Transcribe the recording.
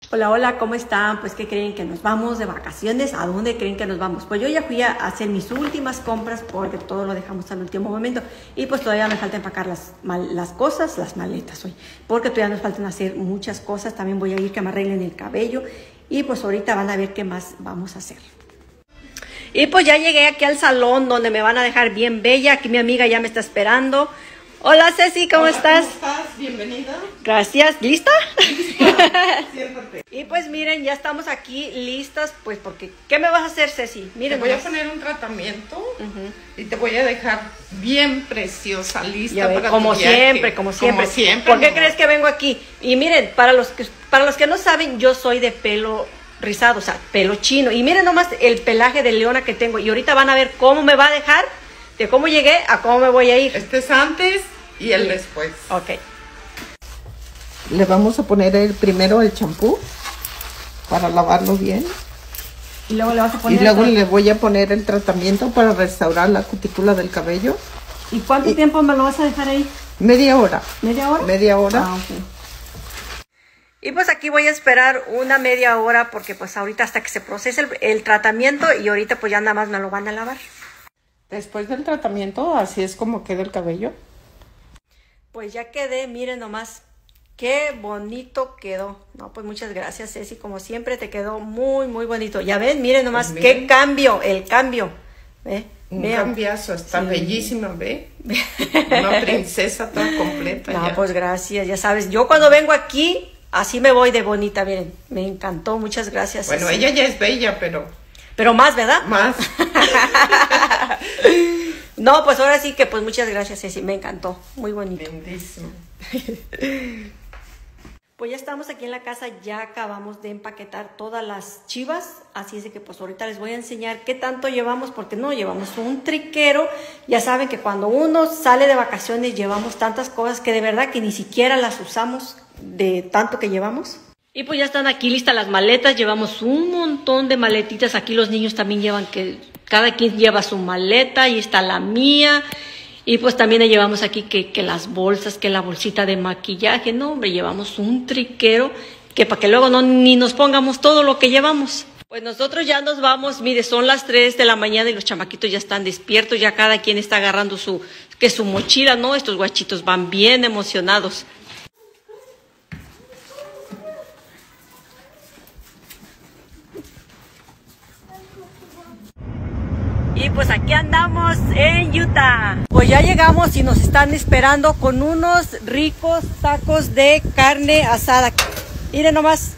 Hola, hola, ¿cómo están? Pues, ¿qué creen? Que nos vamos de vacaciones. ¿A dónde creen que nos vamos? Pues yo ya fui a hacer mis últimas compras porque todo lo dejamos al último momento. Y pues todavía me falta empacar las cosas, las maletas hoy. Porque todavía nos faltan hacer muchas cosas. También voy a ir que me arreglen el cabello. Y pues ahorita van a ver qué más vamos a hacer. Y pues ya llegué aquí al salón donde me van a dejar bien bella. Aquí mi amiga ya me está esperando. Hola Ceci, ¿cómo estás? ¿Cómo estás? Bienvenida. Gracias. ¿Lista? Siéntate. Y pues miren, ya estamos aquí listas, pues porque ¿qué me vas a hacer, Ceci? Miren, Te voy a poner un tratamiento y te voy a dejar bien preciosa, lista para como tu viaje. siempre, como siempre. Como siempre. ¿Por qué crees que vengo aquí? Y miren, para los que no saben, yo soy de pelo rizado, o sea, pelo chino. Y miren nomás el pelaje de leona que tengo. Y ahorita van a ver cómo me va a dejar, de cómo llegué a cómo me voy a ir. Este es antes y el después. Ok. Le vamos a poner primero el champú para lavarlo bien. Y luego le vas a poner. Y luego le voy a poner el tratamiento para restaurar la cutícula del cabello. ¿Y cuánto tiempo me lo vas a dejar ahí? Media hora. ¿Media hora? Media hora. Ah, ok. Y pues aquí voy a esperar una media hora porque pues ahorita hasta que se procese el tratamiento y ahorita pues ya nada más me lo van a lavar. Después del tratamiento, así es como queda el cabello. Pues ya quedé, miren nomás, qué bonito quedó. No, pues muchas gracias, Ceci, como siempre te quedó muy, muy bonito. Ya ven, miren nomás, Pues qué cambio, el cambio. Un Vean. cambiazo, está Sí. bellísima, ¿ve? Una princesa toda completa. No, ya. pues gracias, ya sabes, yo cuando vengo aquí, así me voy de bonita, miren, me encantó, muchas gracias. Bueno, Ceci. ella ya es bella, pero más, ¿verdad? más. No, pues ahora sí que pues muchas gracias, Ceci, me encantó, muy bonito. Lindísimo. Pues ya estamos aquí en la casa, ya acabamos de empaquetar todas las chivas, así es de que pues ahorita les voy a enseñar qué tanto llevamos, porque no, llevamos un triquero. Ya saben que cuando uno sale de vacaciones llevamos tantas cosas que de verdad que ni siquiera las usamos de tanto que llevamos. Y pues ya están aquí listas las maletas, llevamos un montón de maletitas, aquí los niños también llevan que cada quien lleva su maleta y está la mía. Y pues también le llevamos aquí que las bolsas, que la bolsita de maquillaje. No, hombre, llevamos un triquero que para que luego ni nos pongamos todo lo que llevamos. Pues nosotros ya nos vamos, mire, son las 3 de la mañana y los chamaquitos ya están despiertos, ya cada quien está agarrando su mochila, ¿no? Estos guachitos van bien emocionados. Y pues aquí andamos en Utah. Pues ya llegamos y nos están esperando con unos ricos tacos de carne asada. Miren nomás.